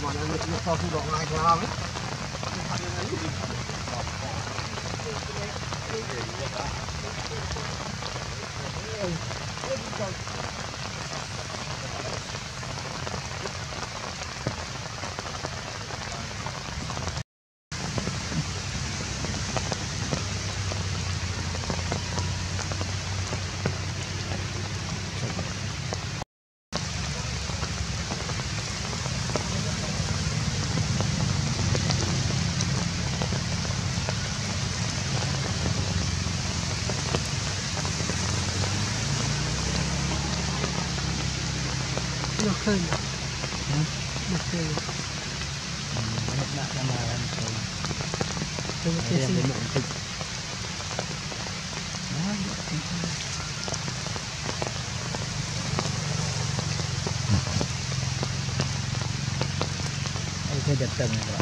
được khơi được khơi bạn đang làm tôi cái sẽ gì xin đó cái giật tầng rồi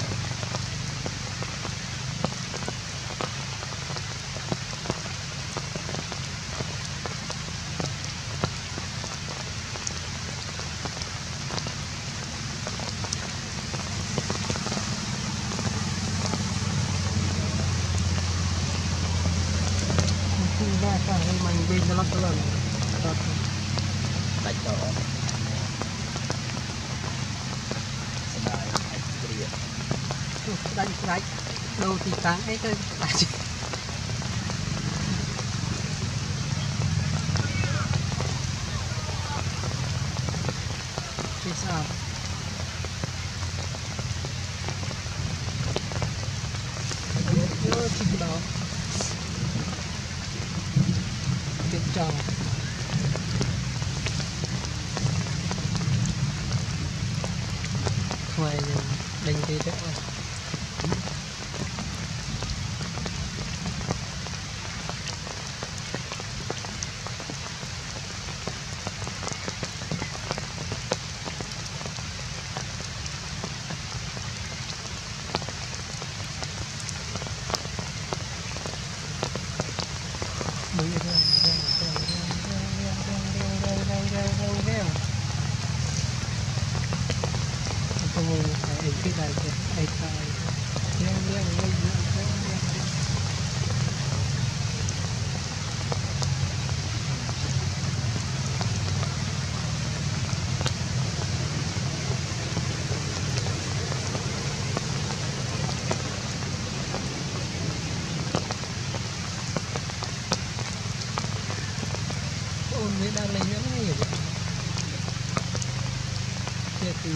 ra cả mình bên nó lắm lần đánh đó đánh đầu thì sáng ấy cơ thì sao chịu đó tiếp trò ngoài đánh cái đó cái này ai thay ôn mới đang lấy nhẫn này vậy kia thì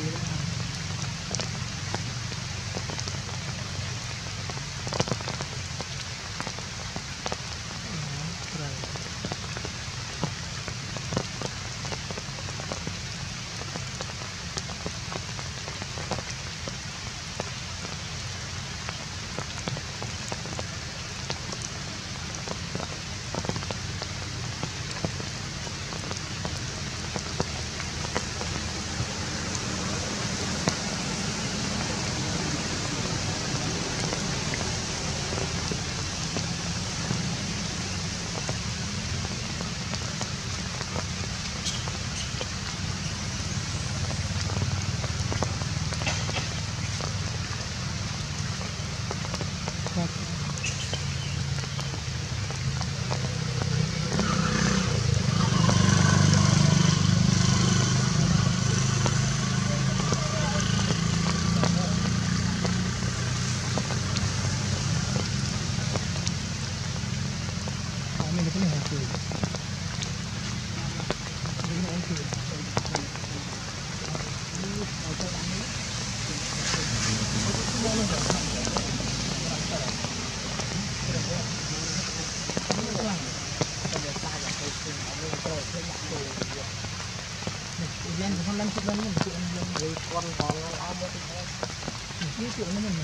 Viên không làm chuyện lớn chuyện người con còn áo bớt thì chuyện nó mình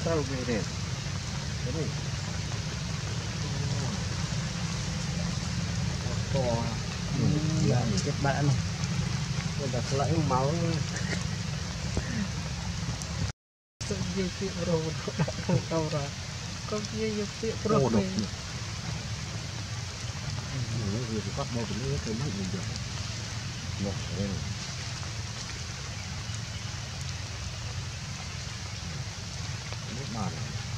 sao về đẹp cái này to là chết bạn này bây giờ lấy máu tự nhiên tiệm rồi không đâu rồi có gì tiệm rồi thì bắt đầu cái nước cái mắt mình được một đây này nước màn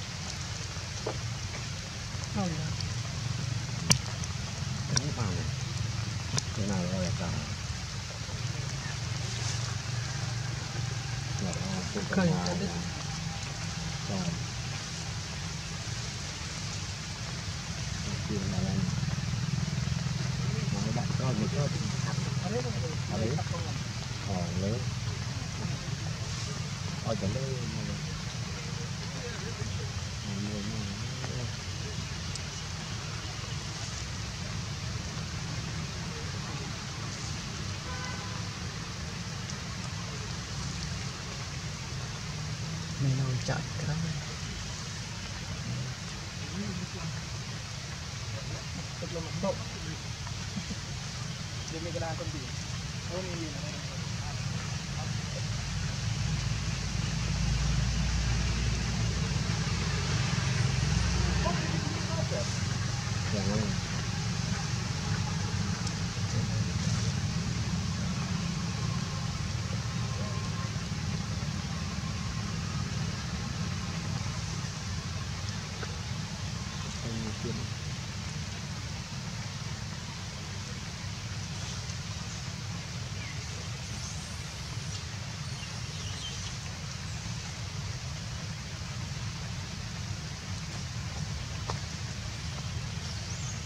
không nước màn này cái nào gọi là cả khởi rồi tiền là lên nói bạn cho một chút ở đấy lớn ở chỗ đây này nó chạy cái thật là mạnh độ để mình cái đa con gì không gì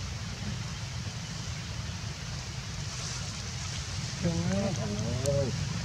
Ôi,